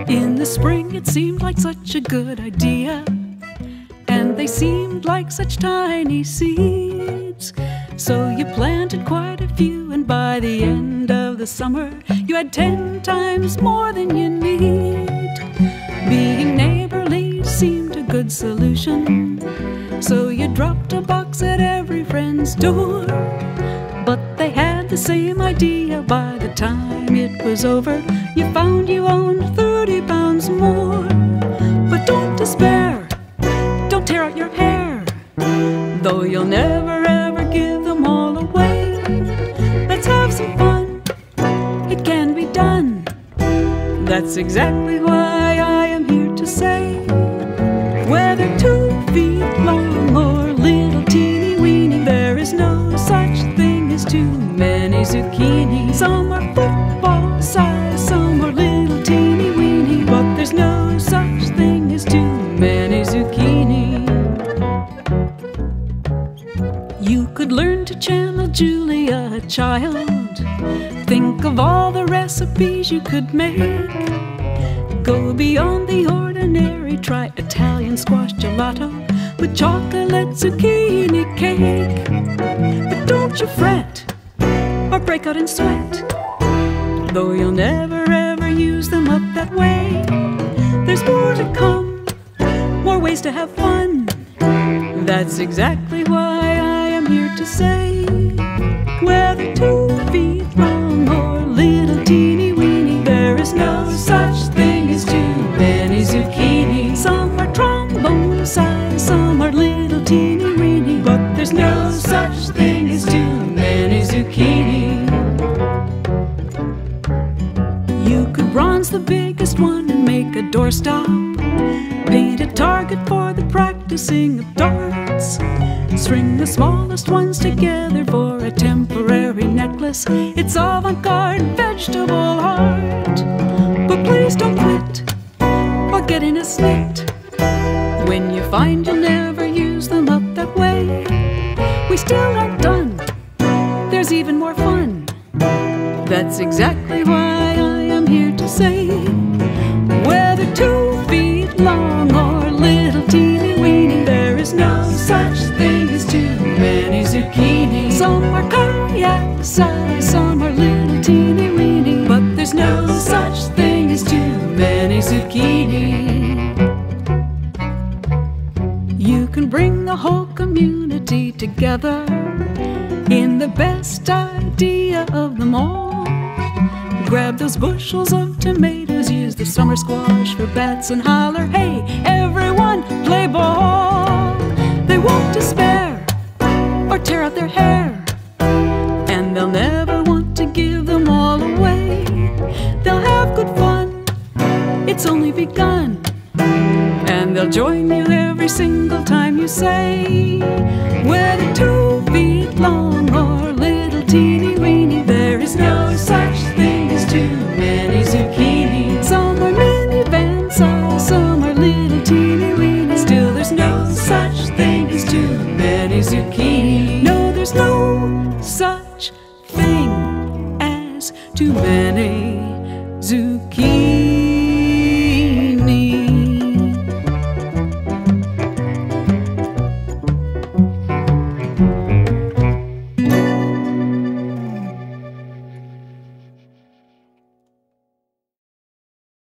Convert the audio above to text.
In the spring it seemed like such a good idea, and they seemed like such tiny seeds. So you planted quite a few, and by the end of the summer you had 10 times more than you need. Being neighborly seemed a good solution, so you dropped a box at every friend's door. But they had the same idea. By the time it was over, you found you owned 30 pounds more. But don't despair, don't tear out your hair, though you'll never ever give them all away. Let's have some fun, it can be done. That's exactly why I am here to say, whether 2 feet long or little teeny weeny, there is no such thing as too many zucchini. Some are football size, some are little teeny weeny, but there's no such thing as too many zucchini. You could learn to channel Julia, a child. Think of all the recipes you could make. Go beyond the ordinary, try Italian squash gelato with chocolate zucchini cake. But don't you fret or break out in sweat, though you'll never ever use them up that way. There's more to come, more ways to have fun. That's exactly why I am here to say, whether 2 feet long or little teeny weeny, there is no such thing as too many zucchini. Some are trombone size, some are little teeny weeny, but there's no such thing as too many zucchini. You could bronze the biggest one and make a doorstop, paint a target for the practicing of darts, string the smallest ones together for a temporary necklace. It's avant-garde vegetable art. But please don't quit or get in a snit when you find you'll never use them up that way. We still aren't done, there's even more fun. That's exactly why I am here to say, whether 2 feet long or little teeny weeny, there is no such thing as too many zucchini. Some are kayak size, some are little teeny weeny, but there's no such thing as too many zucchini. You can bring the whole community together in the best idea of them all. Grab those bushels of tomatoes, use the summer squash for bats, and holler, hey, everyone, play ball. They won't despair or tear out their hair, and they'll never want to give them all away. They'll have good fun, it's only begun, and they'll join you every single time you say, whether 2 feet long or little teeny weeny, there is no such thing as too